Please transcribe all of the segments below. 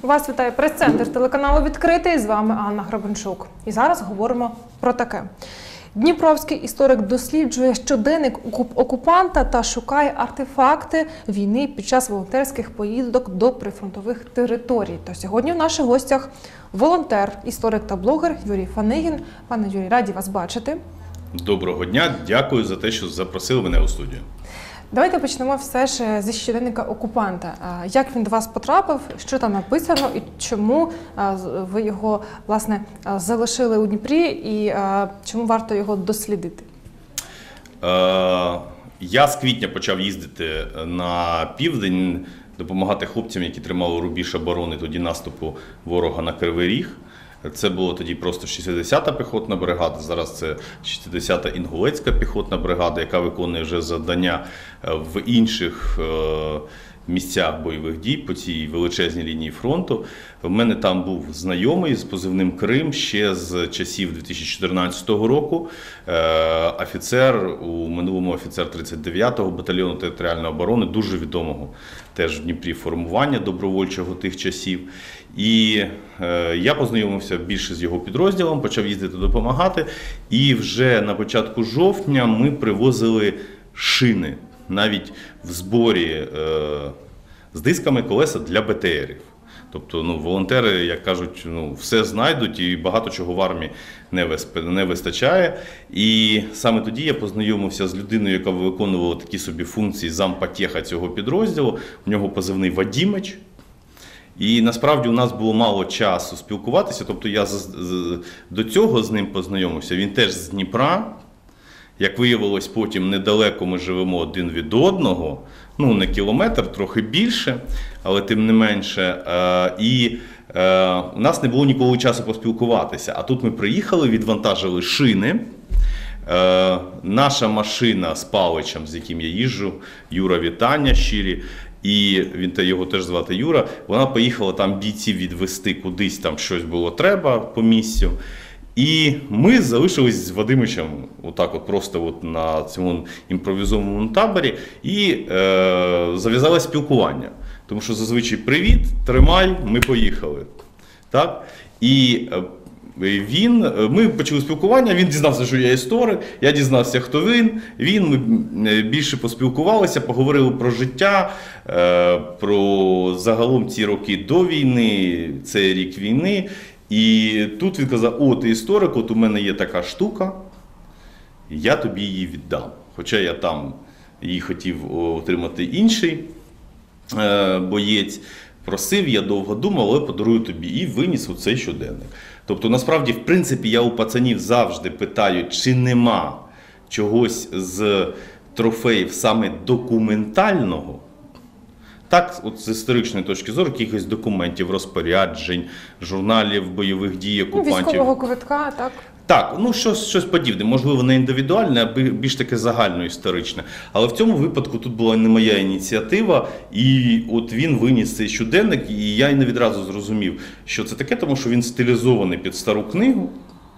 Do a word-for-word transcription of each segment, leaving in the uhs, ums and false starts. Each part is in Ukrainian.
Вас вітає прес-центр телеканалу «Відкритий». З вами Анна Грабенчук. І зараз говоримо про таке. Дніпровський історик досліджує щоденник окупанта та шукає артефакти війни під час волонтерських поїздок до прифронтових територій. То сьогодні в наших гостях волонтер, історик та блогер Юрій Фанигін. Пане Юрій, раді вас бачити. Доброго дня, дякую за те, що запросили мене у студію. Давайте почнемо все ж зі щоденника окупанта. Як він до вас потрапив, що там написано і чому ви його, власне, залишили у Дніпрі і чому варто його дослідити? Я з квітня почав їздити на південь, допомагати хлопцям, які тримали рубіж оборони тоді наступу ворога на Кривий Ріг. Це було тоді просто шістдесята піхотна бригада, зараз це шістдесята Інгулецька піхотна бригада, яка виконує вже завдання в інших місцях бойових дій по цій величезній лінії фронту. У мене там був знайомий з позивним Крим ще з часів дві тисячі чотирнадцятого року. Офіцер, у минулому офіцер тридцять дев'ятого батальйону територіальної оборони, дуже відомого теж в Дніпрі формування добровольчого тих часів. І е, я познайомився більше з його підрозділом, почав їздити допомагати. І вже на початку жовтня ми привозили шини, навіть в зборі е, з дисками колеса для Б Т Рів. Тобто ну, волонтери, як кажуть, ну, все знайдуть і багато чого в армії не, висп... не вистачає. І саме тоді я познайомився з людиною, яка виконувала такі собі функції зампотєха цього підрозділу. У нього позивний Вадімич. І насправді у нас було мало часу спілкуватися, тобто я до цього з ним познайомився, він теж з Дніпра. Як виявилось, потім недалеко ми живемо один від одного, ну не кілометр, трохи більше, але тим не менше. І у нас не було ніколи часу поспілкуватися, а тут ми приїхали, відвантажили шини. Наша машина з Паличем, з яким я їжджу, Юра, вітання щирі, і він, його теж звати Юра, вона поїхала там бійців відвести кудись, там щось було треба по місцю. І ми залишились з Вадимичем отак от просто от на цьому імпровізованому таборі і е, зав'язалось спілкування. Тому що зазвичай «привіт, тримай, ми поїхали». Так? І він, ми почали спілкування, він дізнався, що я історик, я дізнався, хто він, він, ми більше поспілкувалися, поговорили про життя, про загалом ці роки до війни, цей рік війни. І тут він казав: о, ти історик, от у мене є така штука, я тобі її віддам. Хоча я там її хотів отримати інший боєць. Просив, я довго думав, але подарую тобі, і виніс у цей щоденник. Тобто, насправді, в принципі, я у пацанів завжди питаю, чи нема чогось з трофеїв саме документального. Так, от з історичної точки зору, якихось документів, розпоряджень, журналів бойових дій окупантів. Ну, військового квитка, так? Так, ну щось, щось подібне, можливо, не індивідуальне, а більш таке загальноісторичне. Але в цьому випадку тут була не моя ініціатива, і от він виніс цей щоденник, і я не відразу зрозумів, що це таке, тому що він стилізований під стару книгу.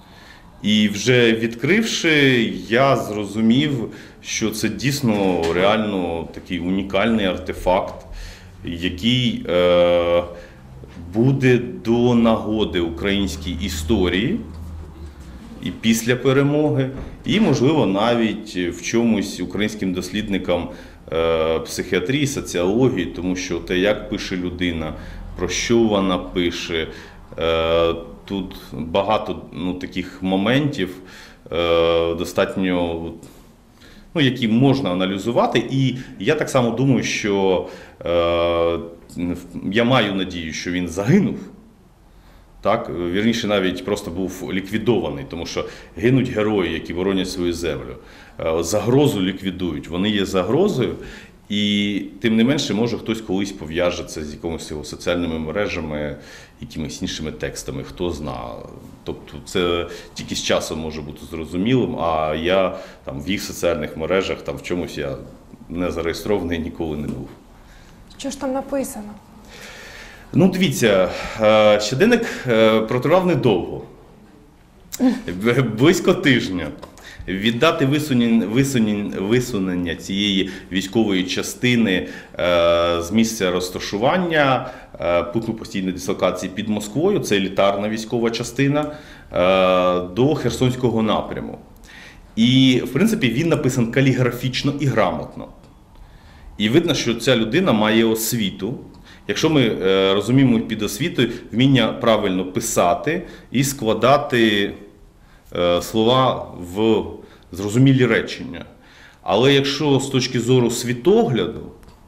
І вже відкривши, я зрозумів, що це дійсно реально такий унікальний артефакт, який е, буде до нагоди українській історії і після перемоги, і, можливо, навіть в чомусь українським дослідникам е, психіатрії, соціології, тому що те, як пише людина, про що вона пише, е, тут багато ну, таких моментів е, достатньо, ну, які можна аналізувати. І я так само думаю, що е, я маю надію, що він загинув. Так, вірніше, навіть просто був ліквідований, тому що гинуть герої, які боронять свою землю. Загрозу ліквідують, вони є загрозою, і тим не менше, може хтось колись пов'яжеться з якимись його соціальними мережами, якимись іншими текстами, хто знає. Тобто це тільки з часом може бути зрозумілим, а я там в їх соціальних мережах, там в чомусь я не зареєстрований, ніколи не був. Що ж там написано? Ну, дивіться, щоденник протривав недовго, близько тижня. Віддати висунення, висунення, висунення цієї військової частини е, з місця розташування, е, пункту постійної дислокації під Москвою, це елітарна військова частина, е, до Херсонського напряму. І, в принципі, він написан каліграфічно і грамотно. І видно, що ця людина має освіту. Якщо ми е, розуміємо під освітою вміння правильно писати і складати е, слова в зрозумілі речення. Але якщо з точки зору світогляду,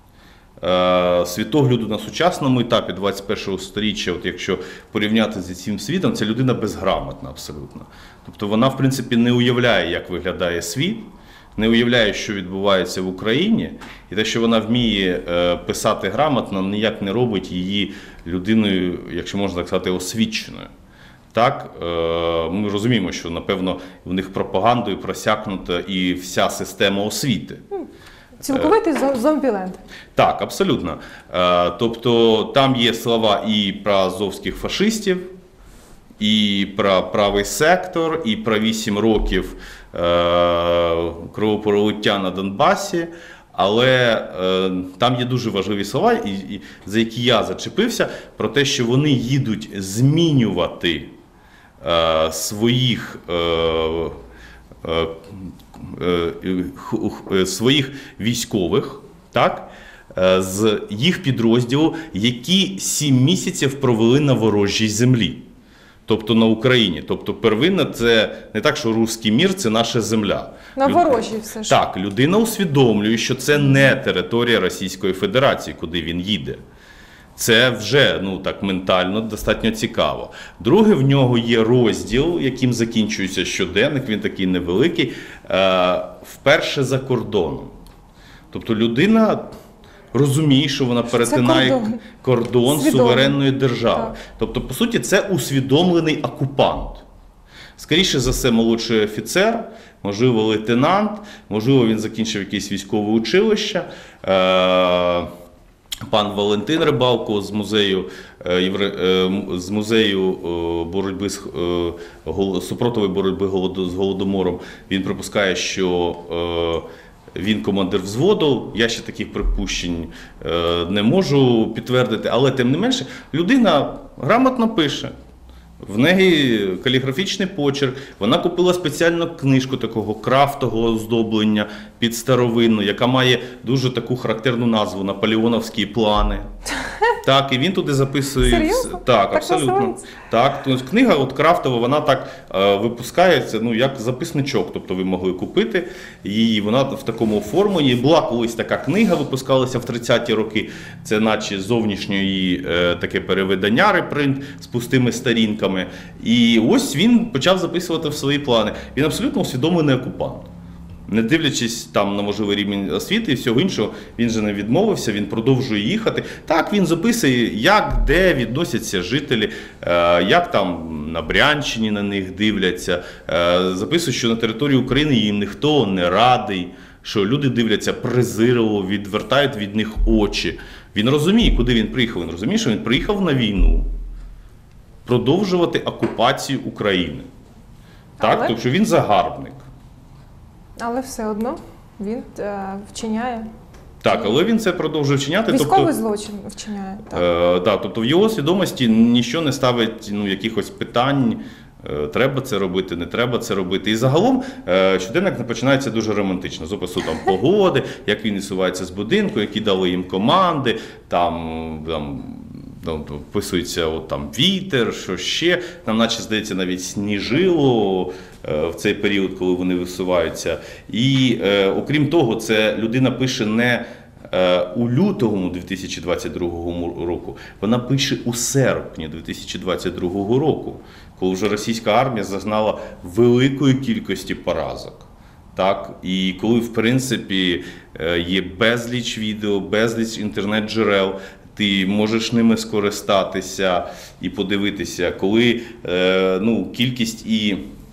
е, світогляду на сучасному етапі двадцять першого сторіччя, от якщо порівняти з цим світом, ця людина безграмотна абсолютно. Тобто вона, в принципі, не уявляє, як виглядає світ, не уявляє, що відбувається в Україні, і те, що вона вміє е, писати грамотно, ніяк не робить її людиною, якщо можна так сказати, освіченою. Так, е, ми розуміємо, що, напевно, в них пропагандою просякнута і вся система освіти. Цілковитий зом- зомбіленд. Так, абсолютно. Е, тобто там є слова і про азовських фашистів, і про правий сектор, і про вісім років е, кровопролиття на Донбасі, але е, там є дуже важливі слова, і, і, за які я зачепився, про те, що вони їдуть змінювати е, своїх, е, е, е, е, своїх військових, так? Е, з їх підрозділу, які сім місяців провели на ворожій землі. Тобто на Україні. Тобто первинна це не так, що руський мір – це наша земля. На Люд- ворожій все ж. Так, людина усвідомлює, що це не територія Російської Федерації, куди він їде. Це вже, ну так, ментально достатньо цікаво. Друге, в нього є розділ, яким закінчується щоденник, він такий невеликий, е, вперше за кордоном. Тобто людина розуміє, що вона перетинає кордон. кордон Свідомо. суверенної держави. Так. Тобто, по суті, це усвідомлений окупант. Скоріше за все, молодший офіцер, можливо, лейтенант, можливо, він закінчив якесь військове училище. Е, Пан Валентин Рибалко з музею, е, євре- е, з музею е, боротьби з е, гол- супротивої боротьби голоду- з голодомором, він припускає, що е, він командир взводу. Я ще таких припущень е, не можу підтвердити, але тим не менше людина грамотно пише. В неї каліграфічний почерк, вона купила спеціальну книжку такого крафтового оздоблення під старовинну, яка має дуже таку характерну назву «Наполеоновські плани». Так, і він туди записує. Серйозно? Так, Так абсолютно. називається? Так, тобто книга от крафтова, вона так е, випускається, ну, як записничок, тобто ви могли купити її, вона в такому оформленні. Була колись така книга, випускалася в тридцяті роки, це наче зовнішньої е, таке перевидання, репринт з пустими сторінками. І ось він почав записувати в свої плани. Він абсолютно усвідомлений окупант. Не дивлячись там на можливий рівень освіти і всього іншого, він же не відмовився, він продовжує їхати. Так, він записує, як, де відносяться жителі, е, як там на Брянщині на них дивляться. Е, записує, що на території України їм ніхто не радий, що люди дивляться презирливо, відвертають від них очі. Він розуміє, куди він приїхав. Він розуміє, що він приїхав на війну продовжувати окупацію України. Так, Але- тобто він загарбник. Але все одно він е, вчиняє. Так, але він це продовжує вчиняти. Військовий Тобто, злочин вчиняє. Так. е, да, тобто в його свідомості нічого не ставить, ну, якихось питань, е, треба це робити, не треба це робити. І загалом е, щоденник починається дуже романтично. З опису там погоди, як він висувається з будинку, які дали їм команди, там, там там вписується от, там, вітер, що ще, там наче, здається, навіть сніжило е, в цей період, коли вони висуваються. І е, окрім того, це людина пише не е, у лютому дві тисячі двадцять другого року, вона пише у серпні дві тисячі двадцять другого року, коли вже російська армія зазнала великої кількості поразок. Так, і коли, в принципі, е, є безліч відео, безліч інтернет-джерел, ти можеш ними скористатися і подивитися, коли е, ну, кількість і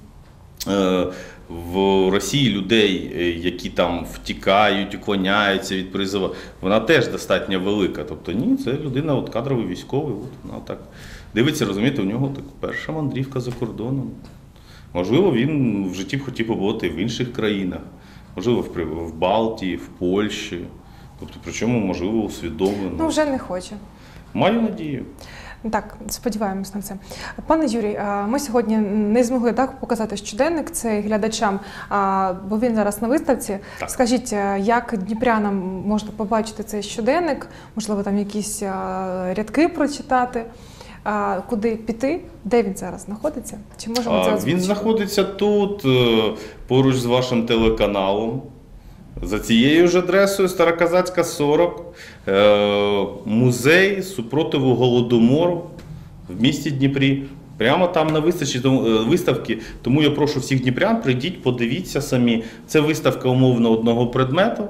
е, в Росії людей, які там втікають, уклоняються від призову, вона теж достатньо велика. Тобто ні, це людина, от кадровий військовий, от вона так дивиться, розумієте, у нього так перша мандрівка за кордоном. Можливо, він в житті б хотів побувати в інших країнах, можливо, в, При- в Балтії, в Польщі. Тобто, причому, можливо, усвідомлено. Ну, вже не хоче. Маю надію. Так, сподіваємось на це. Пане Юрій, а, ми сьогодні не змогли так показати щоденник цей глядачам, а, бо він зараз на виставці. Так. Скажіть, а, як дніпрянам можна побачити цей щоденник? Можливо, там якісь а, рядки прочитати? А, куди піти? Де він зараз знаходиться? Чи можемо це А, озвучити? Він знаходиться тут, е, поруч з вашим телеканалом. За цією ж адресою Староказацька, сорок, е, музей супротиву Голодомору в місті Дніпрі. Прямо там на виставці, тому- е, виставки, тому я прошу всіх дніпрян, прийдіть, подивіться самі. Це виставка умовно одного предмету.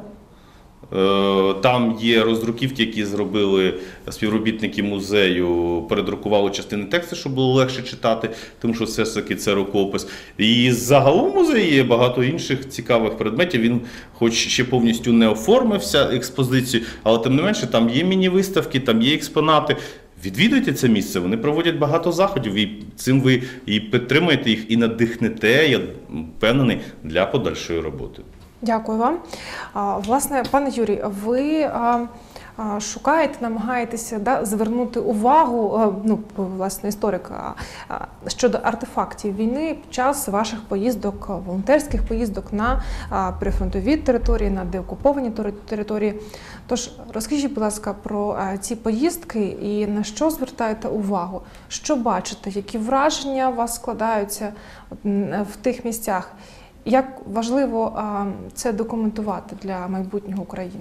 Е, Там є роздруківки, які зробили співробітники музею, передрукували частини тексту, щоб було легше читати, тому що все ж таки це рукопис. І загалом в музеї є багато інших цікавих предметів. Він хоч ще повністю не оформився експозицію, але тим не менше там є міні-виставки, там є експонати. Відвідуйте це місце, вони проводять багато заходів, і цим ви і підтримуєте їх, і надихнете, я впевнений, для подальшої роботи. Дякую вам. А, Власне, пане Юрій, ви а, а, шукаєте, намагаєтеся да, звернути увагу, а, ну, власне, історик, а, а, щодо артефактів війни під час ваших поїздок, волонтерських поїздок на а, прифронтові території, на деокуповані тери- території. Тож, розкажіть, будь ласка, про а, ці поїздки і на що звертаєте увагу? Що бачите? Які враження у вас складаються от, м, в тих місцях? Як важливо а, це документувати для майбутнього України?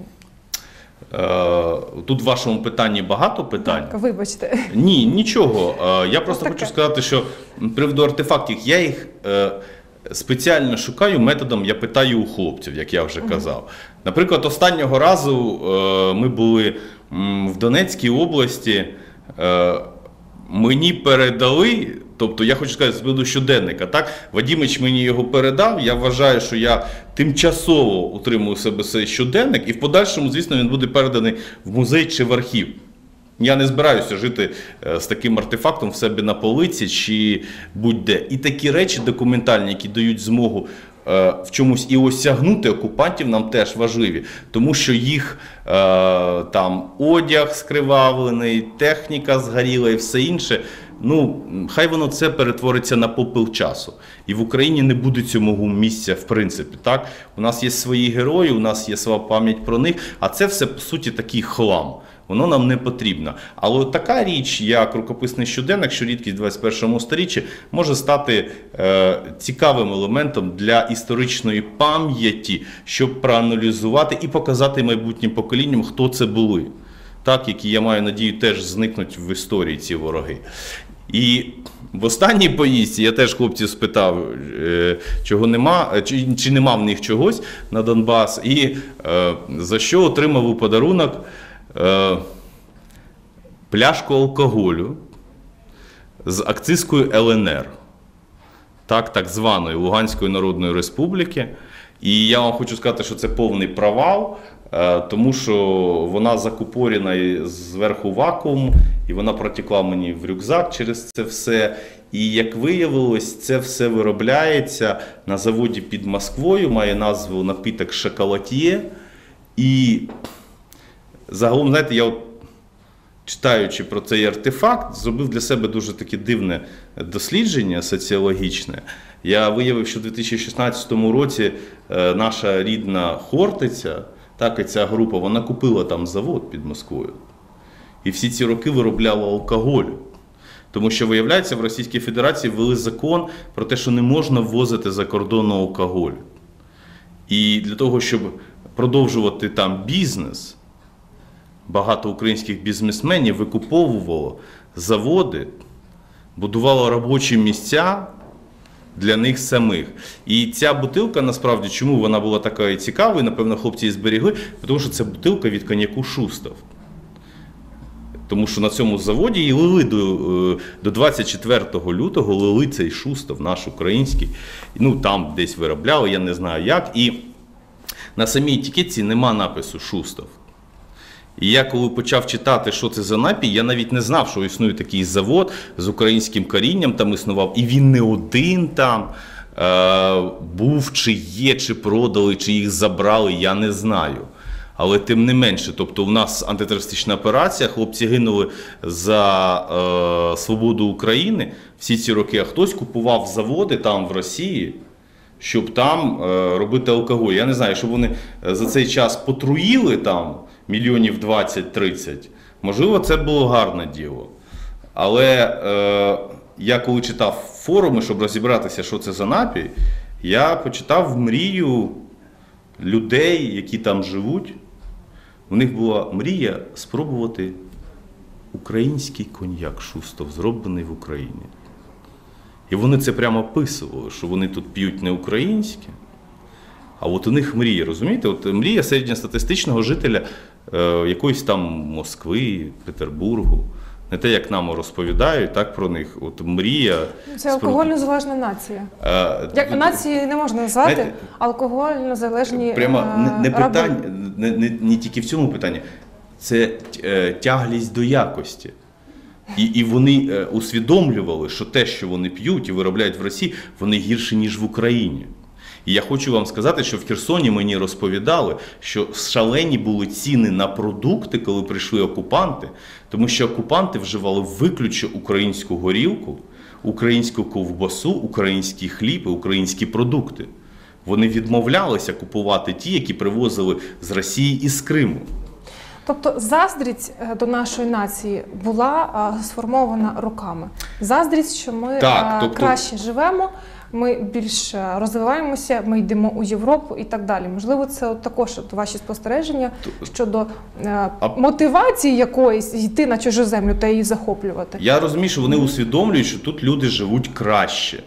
Е, Тут в вашому питанні багато питань. Так, вибачте. Ні, нічого. Е, Я просто таке. хочу сказати, що з приводу артефактів, я їх е, спеціально шукаю методом, я питаю у хлопців, як я вже казав. Наприклад, останнього разу е, ми були м, в Донецькій області, е, мені передали, тобто я хочу сказати з приводу щоденника, так? Вадімич мені його передав, я вважаю, що я тимчасово утримую у себе цей щоденник, і в подальшому, звісно, він буде переданий в музей чи в архів. Я не збираюся жити е, з таким артефактом в себе на полиці чи будь-де. І такі речі документальні, які дають змогу е, в чомусь і осягнути окупантів, нам теж важливі. Тому що їх е, там одяг скривавлений, техніка згоріла і все інше. Ну, хай воно це перетвориться на попел часу. І в Україні не буде цьому місця, в принципі. Так? У нас є свої герої, у нас є своя пам'ять про них, а це все, по суті, такий хлам. Воно нам не потрібно. Але от така річ, як рукописний щоденник, що рідкість в двадцять першому сторіччі, може стати е, цікавим елементом для історичної пам'яті, щоб проаналізувати і показати майбутнім поколінням, хто це були. Так, які, я маю надію, теж зникнуть в історії ці вороги. І в останній поїздці я теж хлопців спитав, е, чого нема, чи, чи нема в них чогось на Донбас, і е, за що отримав у подарунок е, пляшку алкоголю з акцизкою Л Н Р, так, так званої Луганської Народної Республіки. І я вам хочу сказати, що це повний провал, е, тому що вона закупорена і зверху вакуум, і вона протекла мені в рюкзак через це все. І як виявилось, це все виробляється на заводі під Москвою, має назву напиток «Шоколатьє». І загалом, знаєте, я от, читаючи про цей артефакт, зробив для себе дуже таке дивне дослідження соціологічне. Я виявив, що в дві тисячі шістнадцятому році е, наша рідна Хортиця, так і ця група, вона купила там завод під Москвою. І всі ці роки виробляла алкоголь. Тому що, виявляється, в Російській Федерації ввели закон про те, що не можна ввозити за кордон алкоголь. І для того, щоб продовжувати там бізнес, багато українських бізнесменів викуповувало заводи, будувало робочі місця для них самих. І ця бутилка, насправді, чому вона була такою цікавою, напевно, хлопці її зберігли, тому що це бутилка від коньяку «Шустов». Тому що на цьому заводі і лили до, до двадцять четвертого лютого, лили цей Шустов, наш український. Ну, там десь виробляли, я не знаю як. І на самій етикетці нема напису «Шустов». І я коли почав читати, що це за напій, я навіть не знав, що існує такий завод з українським корінням, там існував. І він не один там. е, був, чи є, чи продали, чи їх забрали, я не знаю. Але тим не менше, тобто у нас антитерористична операція, хлопці гинули за е, свободу України всі ці роки, а хтось купував заводи там в Росії, щоб там е, робити алкоголь. Я не знаю, щоб вони за цей час потруїли там мільйонів двадцять-тридцять, можливо, це було гарне діло. Але е, я коли читав форуми, щоб розібратися, що це за напій, я почитав мрію людей, які там живуть. У них була мрія спробувати український коньяк Шустов, зроблений в Україні. І вони це прямо описували, що вони тут п'ють не українське, а от у них мрія, розумієте? От мрія середньостатистичного жителя е, якоїсь там Москви, Петербургу. Не те, як нам розповідають, так про них. От мрія. Це алкогольно залежна нація. Е, Як нації не можна назвати, знаєте, алкогольно залежні прямо не, не раби. питання, не, не, не тільки в цьому питанні, це е, тяглість до якості. І, і вони е, усвідомлювали, що те, що вони п'ють і виробляють в Росії, вони гірші, ніж в Україні. І я хочу вам сказати, що в Херсоні мені розповідали, що шалені були ціни на продукти, коли прийшли окупанти, тому що окупанти вживали виключно українську горілку, українську ковбасу, український хліб і українські продукти. Вони відмовлялися купувати ті, які привозили з Росії і з Криму. Тобто заздрість до нашої нації була а, сформована роками. Заздрість, що ми Так, а, тобто... краще живемо, ми більш розвиваємося, ми йдемо у Європу і так далі. Можливо, це от також от ваші спостереження щодо е, а... мотивації якоїсь йти на чужу землю та її захоплювати. Я розумію, що вони усвідомлюють, що тут люди живуть краще.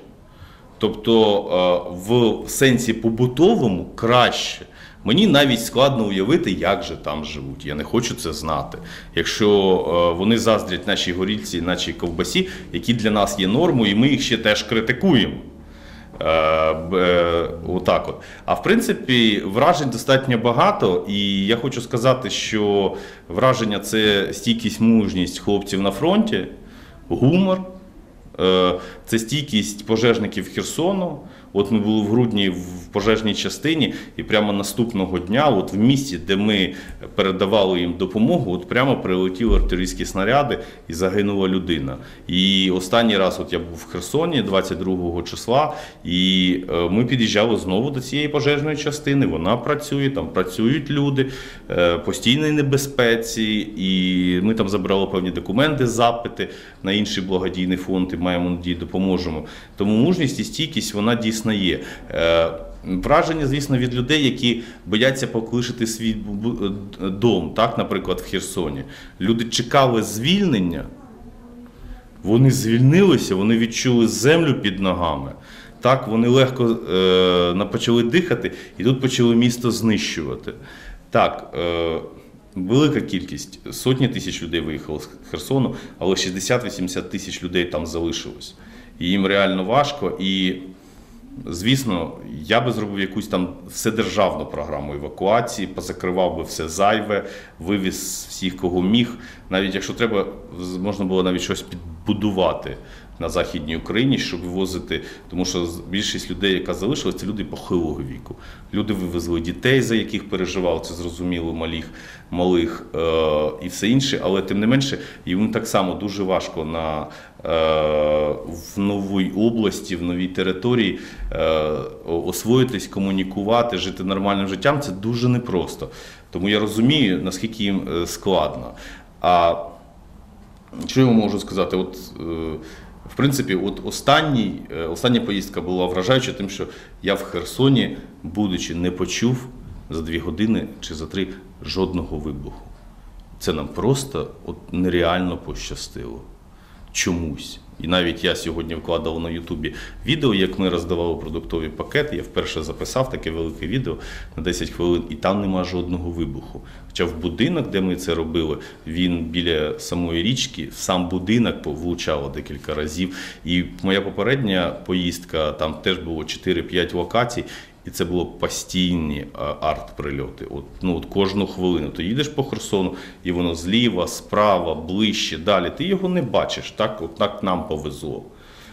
Тобто е, в сенсі побутовому краще. Мені навіть складно уявити, як же там живуть. Я не хочу це знати. Якщо е, вони заздрять нашій горілці, нашій ковбасі, які для нас є нормою, і ми їх ще теж критикуємо. Е, е, отак от. А в принципі, вражень достатньо багато, і я хочу сказати, що враження – це стійкість, мужність хлопців на фронті, гумор, е, це стійкість пожежників Херсону. От ми були в грудні в пожежній частині, і прямо наступного дня, от в місті, де ми передавали їм допомогу, от прямо прилетіли артилерійські снаряди і загинула людина. І останній раз от я був в Херсоні двадцять другого числа, і ми під'їжджали знову до цієї пожежної частини, вона працює, там працюють люди, постійній небезпеці, і ми там забрали певні документи, запити на інший благодійний фонд, і маємо надію, допоможемо. Тому мужність і стійкість, вона дійсно є. Враження, звісно, від людей, які бояться полишити свій дом, так, наприклад, в Херсоні. Люди чекали звільнення, вони звільнилися, вони відчули землю під ногами, так, вони легко е, почали дихати, і тут почали місто знищувати. Так, е, велика кількість, сотні тисяч людей виїхало з Херсону, але шістдесят-вісімдесят тисяч людей там залишилось. І їм реально важко, і звісно, я би зробив якусь там вседержавну програму евакуації, позакривав би все зайве, вивіз всіх, кого міг. Навіть якщо треба, можна було навіть щось підбудувати на Західній Україні, щоб вивозити, тому що більшість людей, яка залишилась, це люди похилого віку. Люди вивезли дітей, за яких переживали, це зрозуміло, малих, малих е, і все інше, але тим не менше, їм так само дуже важко на, е, в новій області, в новій території е, освоїтись, комунікувати, жити нормальним життям, це дуже непросто. Тому я розумію, наскільки їм складно. А що я вам можу сказати? От, е, в принципі, от останній, остання поїздка була вражаюча тим, що я в Херсоні, будучи, не почув за дві години чи за три жодного вибуху. Це нам просто от нереально пощастило. Чомусь. І навіть я сьогодні вкладав на Ютубі відео, як ми роздавали продуктові пакети. Я вперше записав таке велике відео на десять хвилин, і там нема жодного вибуху. Хоча в будинок, де ми це робили, він біля самої річки, сам будинок влучало декілька разів. І моя попередня поїздка, там теж було чотири-п'ять локацій, і це було постійні арт-прильоти. От, ну, от кожну хвилину. Ти їдеш по Херсону, і воно зліва, справа, ближче, далі. Ти його не бачиш, так, от так нам повезло.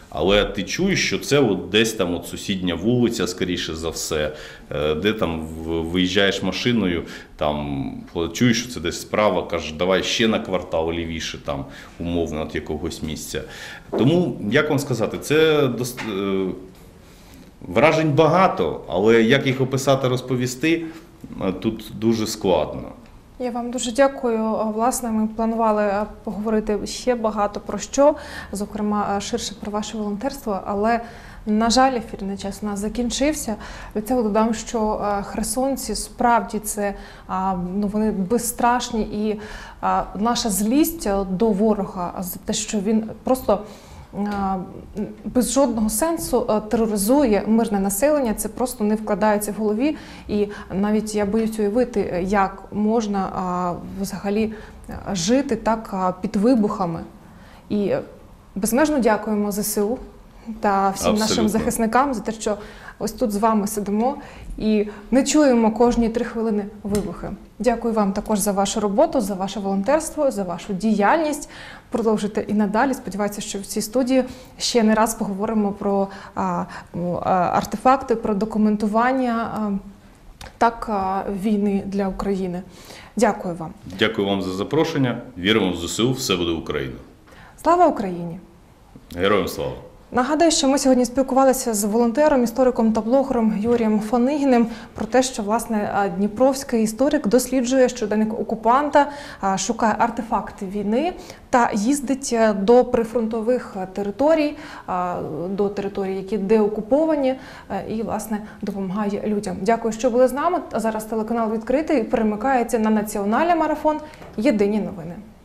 Але ти чуєш, що це от десь там от сусідня вулиця, скоріше за все, е, де там в- виїжджаєш машиною, там чуєш, що це десь справа, кажеш, давай ще на квартал лівіше, там, умовно, від якогось місця. Тому, як вам сказати, це дос- е, вражень багато, але як їх описати, розповісти, е, тут дуже складно. Я вам дуже дякую. Власне, ми планували поговорити ще багато про що, зокрема ширше про ваше волонтерство, але, на жаль, ефірний час у нас закінчився. Від цього додам, що е, херсонці справді це а, ну, вони безстрашні, і а, наша злість до ворога за те, що він просто а, без жодного сенсу а, тероризує мирне населення, це просто не вкладається в голові. І навіть я боюсь уявити, як можна а, взагалі а, жити так а, під вибухами. І безмежно дякуємо ЗСУ та всім Абсолютно. нашим захисникам за те, що ось тут з вами сидимо і не чуємо кожні три хвилини вибухи. Дякую вам також за вашу роботу, за ваше волонтерство, за вашу діяльність. Продовжуйте і надалі. Сподіваюся, що в цій студії ще не раз поговоримо про а, ну, а, артефакти, про документування а, так а, війни для України. Дякую вам. Дякую вам за запрошення. Віримо в ЗСУ, все буде Україна. Слава Україні! Героям слава! Нагадую, що ми сьогодні спілкувалися з волонтером, істориком та блогером Юрієм Фонигіним про те, що, власне, дніпровський історик досліджує щоденник окупанта, шукає артефакти війни та їздить до прифронтових територій, до територій, які деокуповані, і, власне, допомагає людям. Дякую, що були з нами. А зараз телеканал відкритий, перемикається на національний марафон «Єдині новини».